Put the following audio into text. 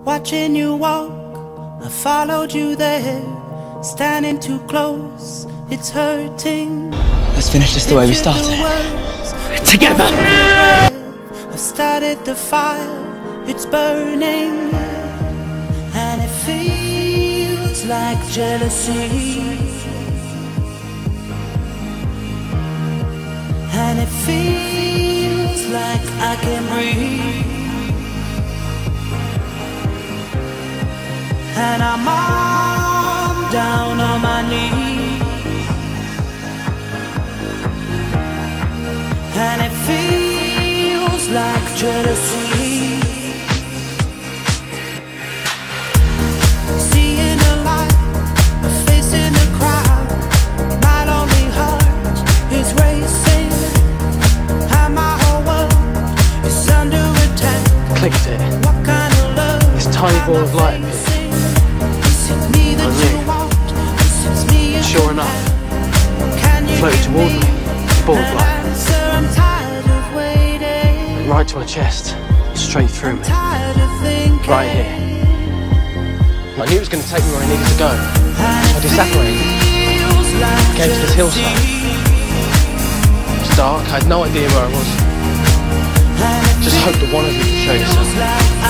Watching you walk, I followed you there. Standing too close, it's hurting. Let's finish this the way we started. Together! I've started the fire, it's burning. And it feels like jealousy. And it feels like I can breathe. And I'm on down on my knees. And it feels like jealousy. Seeing the light, a face in the crowd. My lonely heart is racing. And my whole world is under attack. Clicked it. What kind of love? This tiny ball of light appeared. Sure enough, floated toward me, a ball of light. Right to her chest, straight through me. Right here. I knew it was going to take me where I needed to go. I disapparated. Came to this hillside. It was dark, I had no idea where I was. Just hoped that one of you could show yourself.